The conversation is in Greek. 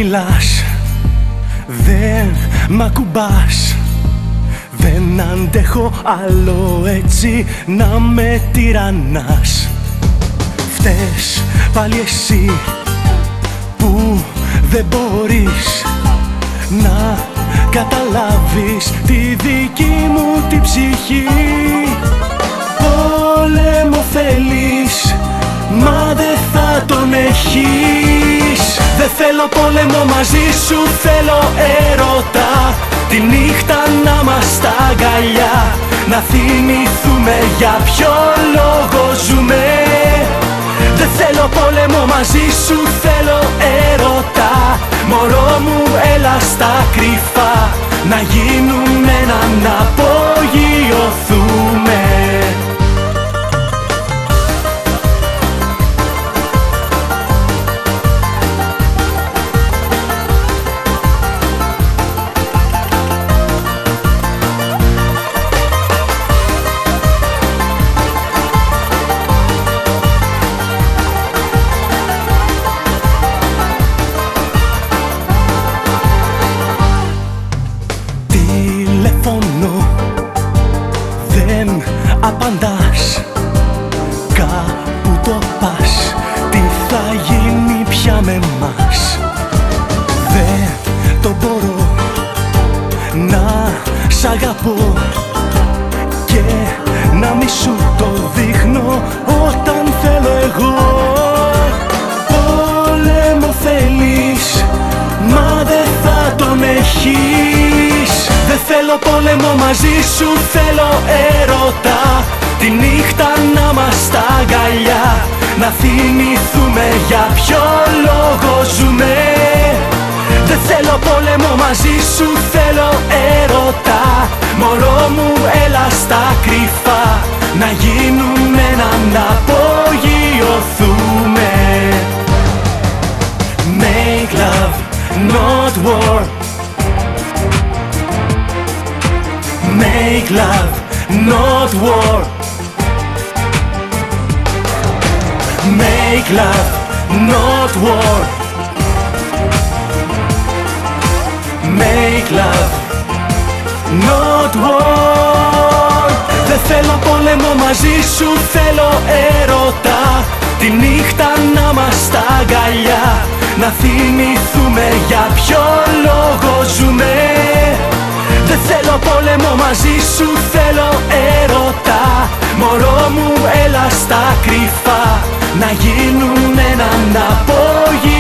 μιλάς, δεν μ' ακουμπάς. Δεν αντέχω άλλο έτσι να με τυραννάς. Φταίς πάλι εσύ που δεν μπορείς να καταλάβεις τη δική μου την ψυχή. Πόλεμο θέλεις, μα δεν θα τον έχεις. Δεν θέλω πόλεμο μαζί σου, θέλω έρωτα. Τη νύχτα να μας στα αγκαλιά, να θυμηθούμε για ποιο λόγο ζούμε. Δεν θέλω πόλεμο μαζί σου, θέλω έρωτα. Μωρό μου έλα στα κρυφά, να γίνουμε να απογειωθούμε. Δεν απαντάς, κάπου το πας. Τι θα γίνει πια με μας? Δεν το μπορώ να σ' αγαπώ και να μη σου το δείχνω όταν θέλω εγώ. Πόλεμο θέλεις, μα δεν θα τον έχεις. Δεν θέλω πόλεμο μαζί σου, θέλω έρωτα. Τη νύχτα να μας στα αγκαλιά, να θυμηθούμε για ποιο λόγο ζούμε. Δεν θέλω πόλεμο μαζί σου, θέλω έρωτα. Μωρό μου έλα στα κρυφά, να γίνουμε να απογειωθούμε. Make love, not war. Make love, not war. Make love, not war. Make love, not war. Δεν θέλω πόλεμο μαζί σου, θέλω έρωτα. Τη νύχτα να μας στα αγκαλιά, να θυμηθούμε για ποιο λόγο ζούμε. Δεν θέλω πόλεμο μαζί σου, θέλω έρωτα. Μωρό μου έλα στα κρυφά, να γίνουμε να απογειωθούμε.